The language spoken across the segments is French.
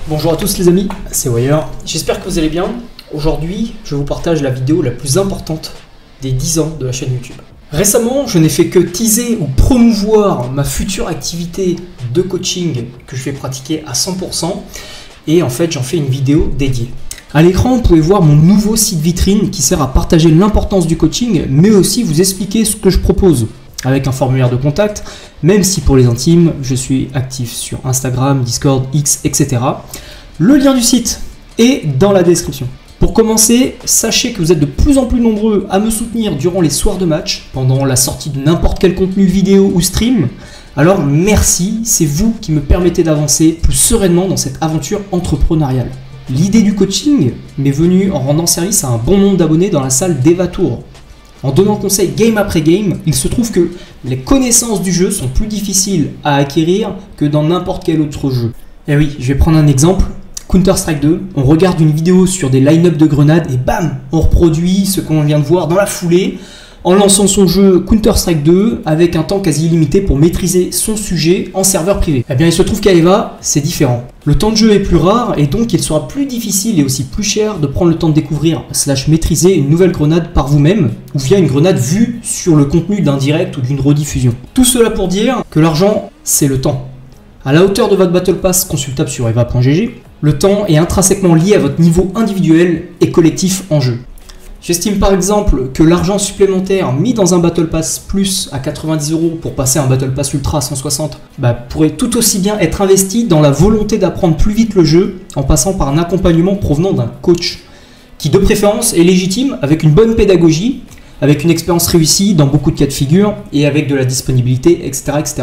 Bonjour à tous les amis, c'est Wire. J'espère que vous allez bien. Aujourd'hui, je vous partage la vidéo la plus importante des 10 ans de la chaîne YouTube. Récemment, je n'ai fait que teaser ou promouvoir ma future activité de coaching que je vais pratiquer à 100% et en fait, j'en fais une vidéo dédiée. À l'écran, vous pouvez voir mon nouveau site vitrine qui sert à partager l'importance du coaching, mais aussi vous expliquer ce que je propose avec un formulaire de contact, même si pour les intimes, je suis actif sur Instagram, Discord, X, etc. Le lien du site est dans la description. Pour commencer, sachez que vous êtes de plus en plus nombreux à me soutenir durant les soirs de match, pendant la sortie de n'importe quel contenu vidéo ou stream. Alors merci, c'est vous qui me permettez d'avancer plus sereinement dans cette aventure entrepreneuriale. L'idée du coaching m'est venue en rendant service à un bon nombre d'abonnés dans la salle d'Eva Tour. En donnant conseil game après game, il se trouve que les connaissances du jeu sont plus difficiles à acquérir que dans n'importe quel autre jeu. Et oui, je vais prendre un exemple. Counter-Strike 2, on regarde une vidéo sur des line-up de grenades et bam, on reproduit ce qu'on vient de voir dans la foulée en lançant son jeu Counter-Strike 2 avec un temps quasi illimité pour maîtriser son sujet en serveur privé. Eh bien, il se trouve qu'à Eva, c'est différent. Le temps de jeu est plus rare et donc il sera plus difficile et aussi plus cher de prendre le temps de découvrir / maîtriser une nouvelle grenade par vous-même ou via une grenade vue sur le contenu d'un direct ou d'une rediffusion. Tout cela pour dire que l'argent, c'est le temps. À la hauteur de votre Battle Pass consultable sur eva.gg, le temps est intrinsèquement lié à votre niveau individuel et collectif en jeu. J'estime par exemple que l'argent supplémentaire mis dans un Battle Pass Plus à 90 € pour passer un Battle Pass Ultra à 160 pourrait tout aussi bien être investi dans la volonté d'apprendre plus vite le jeu en passant par un accompagnement provenant d'un coach qui de préférence est légitime avec une bonne pédagogie, avec une expérience réussie dans beaucoup de cas de figure et avec de la disponibilité, etc. etc.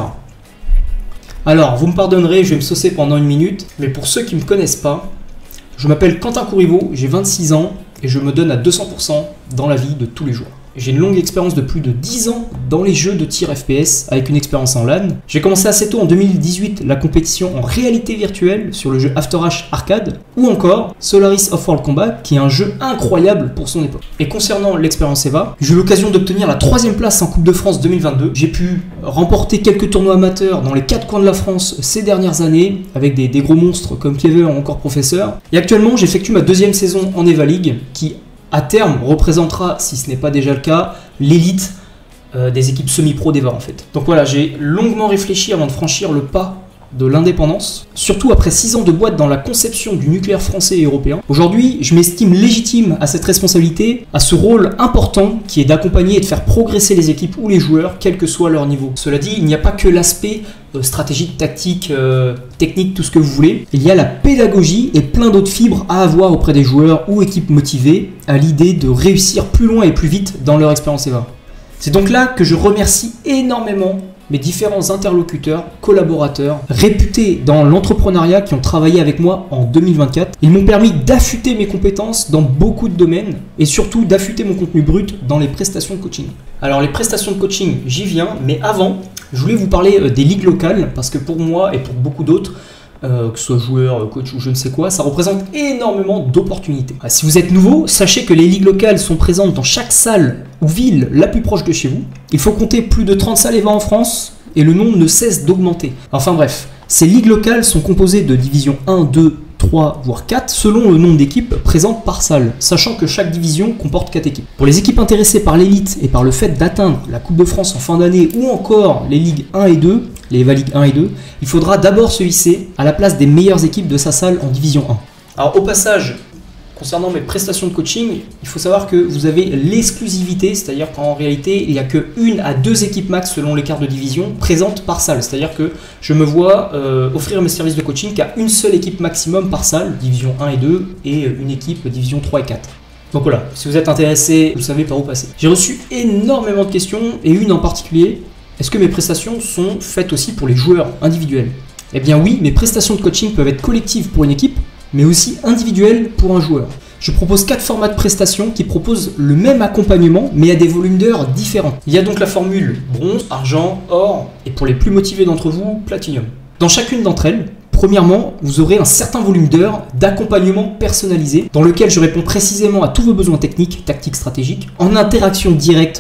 Alors, vous me pardonnerez, je vais me saucer pendant une minute, mais pour ceux qui ne me connaissent pas, je m'appelle Quentin Courriveau, j'ai 26 ans et je me donne à 200% dans la vie de tous les jours. J'ai une longue expérience de plus de 10 ans dans les jeux de tir FPS avec une expérience en LAN. J'ai commencé assez tôt en 2018 la compétition en réalité virtuelle sur le jeu After H Arcade ou encore Solaris Off-World Combat qui est un jeu incroyable pour son époque. Et concernant l'expérience EVA, j'ai eu l'occasion d'obtenir la 3e place en Coupe de France 2022. J'ai pu remporter quelques tournois amateurs dans les 4 coins de la France ces dernières années avec des gros monstres comme Clever ou encore Professeur. Et actuellement j'effectue ma 2e saison en EVA League qui à terme représentera, si ce n'est pas déjà le cas, l'élite des équipes semi-pro d'EVA en fait. Donc voilà, j'ai longuement réfléchi avant de franchir le pas de l'indépendance, surtout après 6 ans de boîte dans la conception du nucléaire français et européen. Aujourd'hui, je m'estime légitime à cette responsabilité, à ce rôle important qui est d'accompagner et de faire progresser les équipes ou les joueurs, quel que soit leur niveau. Cela dit, il n'y a pas que l'aspect stratégique, tactique, technique, tout ce que vous voulez. Il y a la pédagogie et plein d'autres fibres à avoir auprès des joueurs ou équipes motivées à l'idée de réussir plus loin et plus vite dans leur expérience EVA. C'est donc là que je remercie énormément mes différents interlocuteurs, collaborateurs, réputés dans l'entrepreneuriat qui ont travaillé avec moi en 2024. Ils m'ont permis d'affûter mes compétences dans beaucoup de domaines et surtout d'affûter mon contenu brut dans les prestations de coaching. Alors les prestations de coaching, j'y viens, mais avant, je voulais vous parler des ligues locales parce que pour moi et pour beaucoup d'autres, que ce soit joueur, coach ou je ne sais quoi, ça représente énormément d'opportunités. Si vous êtes nouveau, sachez que les ligues locales sont présentes dans chaque salle ou ville la plus proche de chez vous. Il faut compter plus de 30 salles EVA en France et le nombre ne cesse d'augmenter. Enfin bref, ces ligues locales sont composées de divisions 1, 2, 3, voire 4 selon le nombre d'équipes présentes par salle, sachant que chaque division comporte 4 équipes. Pour les équipes intéressées par l'élite et par le fait d'atteindre la Coupe de France en fin d'année ou encore les ligues 1 et 2, les EVA League 1 et 2, il faudra d'abord se hisser à la place des meilleures équipes de sa salle en division 1. Alors au passage, concernant mes prestations de coaching, il faut savoir que vous avez l'exclusivité, c'est-à-dire qu'en réalité, il n'y a que 1 à 2 équipes max selon l'écart de division présentes par salle. C'est-à-dire que je me vois offrir mes services de coaching qu'à une seule équipe maximum par salle, division 1 et 2, et une équipe division 3 et 4. Donc voilà, si vous êtes intéressé, vous savez par où passer. J'ai reçu énormément de questions, et une en particulier. Est-ce que mes prestations sont faites aussi pour les joueurs individuels? Eh bien oui, mes prestations de coaching peuvent être collectives pour une équipe, mais aussi individuelles pour un joueur. Je propose 4 formats de prestations qui proposent le même accompagnement, mais à des volumes d'heures différents. Il y a donc la formule bronze, argent, or, et pour les plus motivés d'entre vous, platinum. Dans chacune d'entre elles, premièrement, vous aurez un certain volume d'heures d'accompagnement personnalisé, dans lequel je réponds précisément à tous vos besoins techniques, tactiques, stratégiques, en interaction directe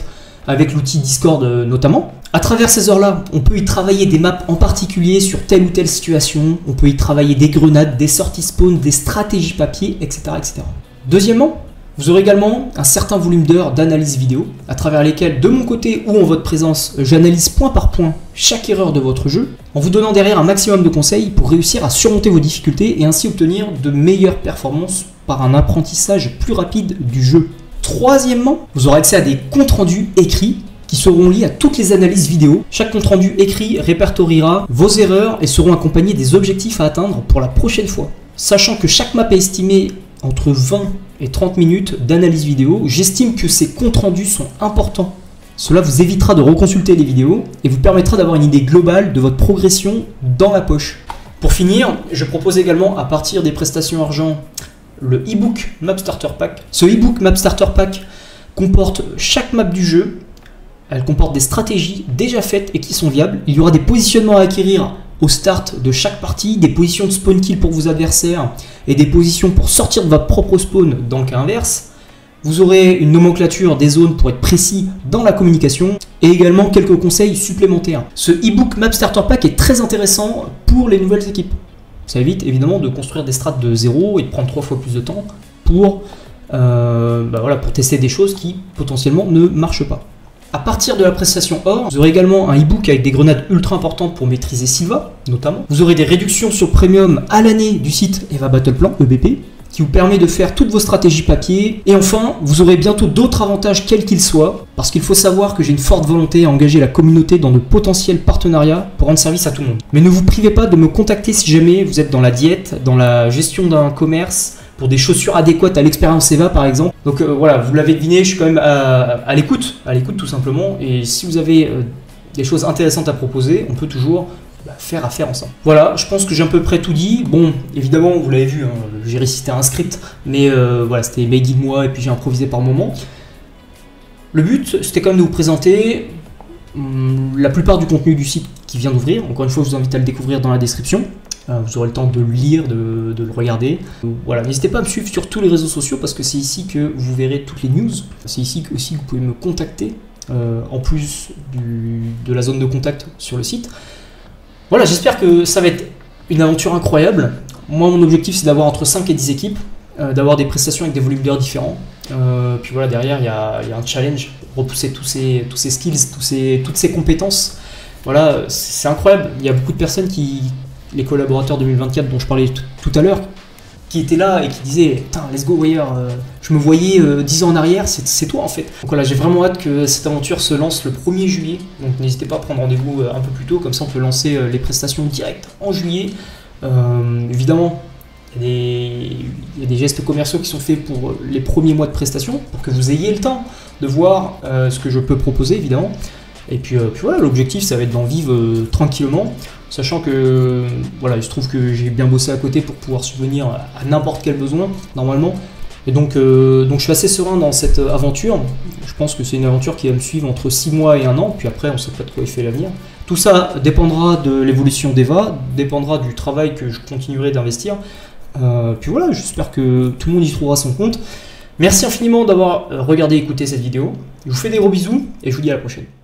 avec l'outil Discord notamment. À travers ces heures-là, on peut y travailler des maps en particulier sur telle ou telle situation, on peut y travailler des grenades, des sorties spawn, des stratégies papier, etc. etc. Deuxièmement, vous aurez également un certain volume d'heures d'analyse vidéo, à travers lesquelles, de mon côté ou en votre présence, j'analyse point par point chaque erreur de votre jeu, en vous donnant derrière un maximum de conseils pour réussir à surmonter vos difficultés et ainsi obtenir de meilleures performances par un apprentissage plus rapide du jeu. Troisièmement, vous aurez accès à des comptes rendus écrits qui seront liés à toutes les analyses vidéo. Chaque compte rendu écrit répertoriera vos erreurs et seront accompagnés des objectifs à atteindre pour la prochaine fois. Sachant que chaque map est estimée entre 20 et 30 minutes d'analyse vidéo, j'estime que ces comptes rendus sont importants. Cela vous évitera de reconsulter les vidéos et vous permettra d'avoir une idée globale de votre progression dans la poche. Pour finir, je propose également à partir des prestations argent le e-book Map Starter Pack. Ce e-book Map Starter Pack comporte chaque map du jeu. Elle comporte des stratégies déjà faites et qui sont viables. Il y aura des positionnements à acquérir au start de chaque partie, des positions de spawn kill pour vos adversaires et des positions pour sortir de votre propre spawn dans le cas inverse. Vous aurez une nomenclature des zones pour être précis dans la communication et également quelques conseils supplémentaires. Ce e-book Map Starter Pack est très intéressant pour les nouvelles équipes. Ça évite évidemment de construire des strats de zéro et de prendre 3 fois plus de temps pour tester des choses qui potentiellement ne marchent pas. À partir de la prestation or, vous aurez également un e-book avec des grenades ultra importantes pour maîtriser Sylva, notamment. Vous aurez des réductions sur Premium à l'année du site Eva Battle Plan, EBP, qui vous permet de faire toutes vos stratégies papier. Et enfin, vous aurez bientôt d'autres avantages quels qu'ils soient, parce qu'il faut savoir que j'ai une forte volonté à engager la communauté dans de potentiels partenariats pour rendre service à tout le monde. Mais ne vous privez pas de me contacter si jamais vous êtes dans la diète, dans la gestion d'un commerce, pour des chaussures adéquates à l'expérience Eva par exemple. Donc voilà, vous l'avez deviné, je suis quand même à l'écoute tout simplement. Et si vous avez des choses intéressantes à proposer, on peut toujours faire affaire ensemble. Voilà, je pense que j'ai à peu près tout dit. Bon, évidemment, vous l'avez vu, hein, j'ai récité un script, mais voilà, c'était mes guides moi et puis j'ai improvisé par moment. Le but, c'était quand même de vous présenter la plupart du contenu du site qui vient d'ouvrir. Encore une fois, je vous invite à le découvrir dans la description. Vous aurez le temps de le lire, de le regarder. Voilà, n'hésitez pas à me suivre sur tous les réseaux sociaux parce que c'est ici que vous verrez toutes les news. C'est ici aussi que vous pouvez me contacter en plus de la zone de contact sur le site. Voilà, j'espère que ça va être une aventure incroyable. Moi, mon objectif, c'est d'avoir entre 5 et 10 équipes, d'avoir des prestations avec des volumes d'heures différents. Puis voilà, derrière, il y a un challenge, repousser tous ces skills, toutes ces compétences. Voilà, c'est incroyable. Il y a beaucoup de personnes les collaborateurs 2024 dont je parlais tout à l'heure, qui étaient là et qui disaient « Putain, let's go Wire, je me voyais 10 ans en arrière, c'est toi en fait ». Donc voilà, j'ai vraiment hâte que cette aventure se lance le 1er juillet, donc n'hésitez pas à prendre rendez-vous un peu plus tôt, comme ça on peut lancer les prestations directes en juillet. Évidemment, il y a des gestes commerciaux qui sont faits pour les premiers mois de prestation, pour que vous ayez le temps de voir ce que je peux proposer évidemment. Et puis voilà, l'objectif ça va être d'en vivre tranquillement, sachant que voilà, il se trouve que j'ai bien bossé à côté pour pouvoir subvenir à n'importe quel besoin normalement. Et donc je suis assez serein dans cette aventure. Je pense que c'est une aventure qui va me suivre entre 6 mois et 1 an, puis après on ne sait pas de quoi il fait l'avenir. Tout ça dépendra de l'évolution d'Eva, dépendra du travail que je continuerai d'investir. Puis voilà, j'espère que tout le monde y trouvera son compte. Merci infiniment d'avoir regardé et écouté cette vidéo. Je vous fais des gros bisous et je vous dis à la prochaine.